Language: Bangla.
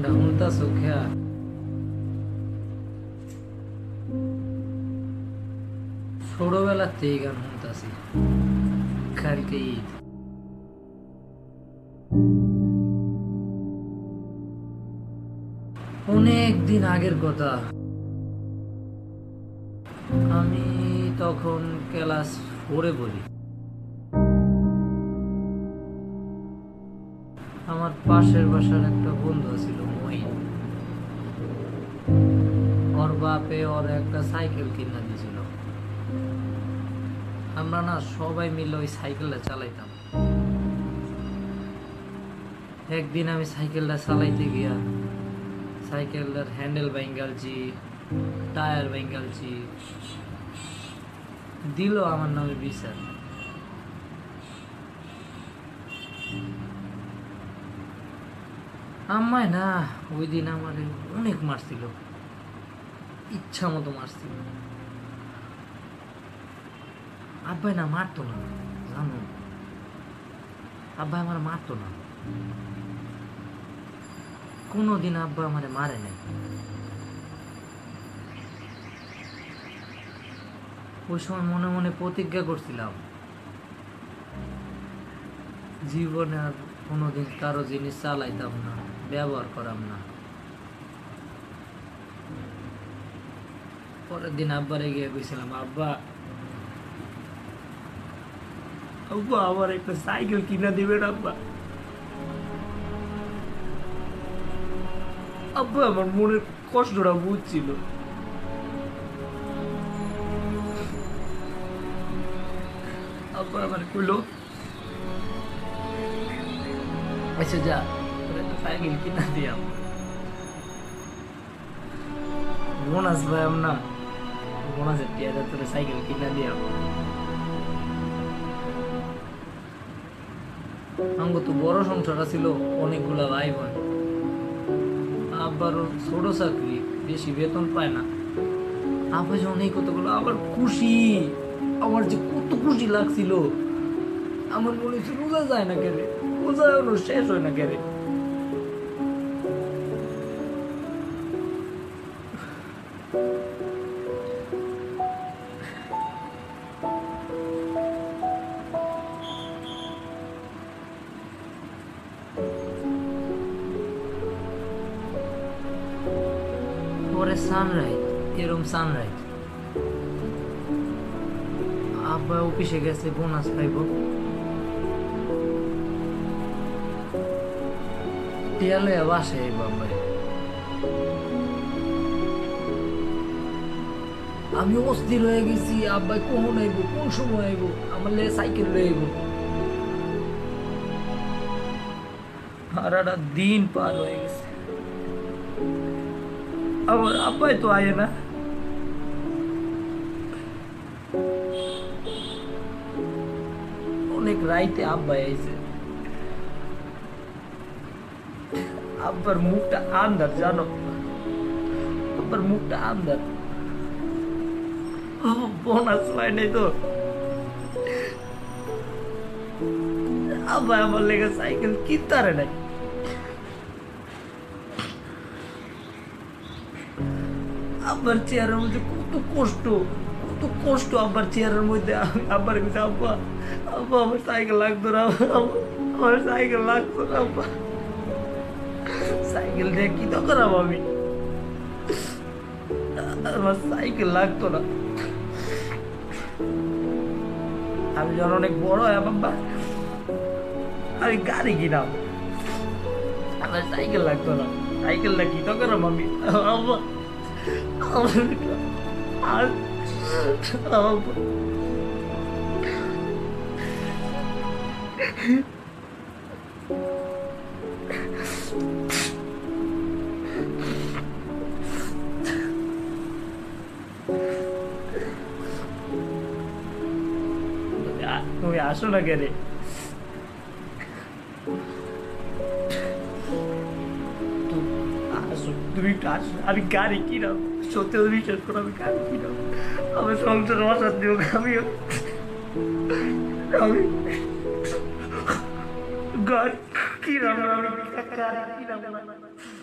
গানটা শুনতাছো খেয়া ছোটবেলাতে এই গান শুনতাছি। কালকে ঈদ, অনেক দিন আগের কথা। আমি তখন ক্লাস 4-এ পড়ি। আমার পাশের বাসার একটা বন্ধু ছিল মহিন। ওর বাপে ওর একটা সাইকেল কিনা দিয়েছিল। আমরা না সবাই মিলে ওই সাইকেলটা চালাইতাম। একদিন আমি সাইকেলটা চালাইতে গিয়া সাইকেলটার হ্যান্ডেল ভাঙ্গালছি, টায়ার ভাঙ্গালছি, দিল আমার নামে বিচার। আম্মায় না ওই দিন আমার অনেক মারছিল, ইচ্ছা মতো মারছিল। আব্বাই না মারতো না, জানো, আব্বাই আমার মারতো না। কোনোদিন আব্বা আমারে মারে নাই। ওই সময় মনে মনে প্রতিজ্ঞা করছিলাম, জীবনে আর কোনোদিন কারো জিনিস চালাইতাম না, ব্যবহার করাম না। পরের দিন আব্বারে গিয়ে কইছিলাম, আব্বা আব্বা আমার একটা সাইকেল কিনা দিবেন আব্বা। আব্বা আমার মনের কষ্টটা বুঝছিল। আব্বা আমার কইলো, আচ্ছা যা তোর একটা সাইকেল কিনা দিয়াম, বোনাস পাইম না, বোনাসের টিয়াটা তোর সাইকেল কিনা দিয়াম। আমাকে তো বড় সংসার ছিল, অনেকগুলা ভাই বোন। আব্বার ছোট চাকরি, বেশি বেতন পায় না। আব্বা যে অনেক কতগুলো, আবার খুশি, আমার যে কত খুশি লাগছিল। আমার মনে হচ্ছে রোজা যায় না কেরে, রোজা শেষ হয় না কেরে। পরে সানরাইজ, এরম সানরাইজ, আব্বা অফিসে গেছে, বোনাস পাইব। টিয়া লইয়া বাসে বাবাই। আমি অস্থির হয়ে গেছি, আব্বাই কখন আইব, কোন সময় আইব, আমার লেগে সাইকেল লয়ে আইব। সারাটা দিন পার হয়ে গেছে, আমার আব্বাই তো আয় না। অনেক রাইতে আব্বাই আইছে। আব্বার মুখটা আন্দার, জানো, আব্বার মুখটা আন্দার। বোনাস পাই নাই তো। আব্বা আমার লেগে সাইকেল কিনতারে নাই। আব্বার চেয়ারের মধ্যে কত কষ্ট, কত কষ্ট আব্বার চেয়ারের মধ্যে। আব্বার কাছে, আব্বা আব্বা আমার সাইকেল লাগতো না, আমার সাইকেল লাগতো না আব্বা, সাইকেল দিয়ে কি তো করাম আমি, আমার সাইকেল লাগতো না। আমি যখন অনেক বড় হয় বাবা, আমি গাড়ি কিনাম, আমার সাইকেল লাগতো না, সাইকেলটা কি তো করাম আমি। আব্বা আর তুমি আসো না কেরে, তুমি আমি গাড়ি কিনাম, সত্যি বিশ্বাস করো, আমি গাড়ি কিনাম, আমার সংসার অশান্তি হোক, আমি গাড়ি কিনাম, আমি গাড়ি কিনাম।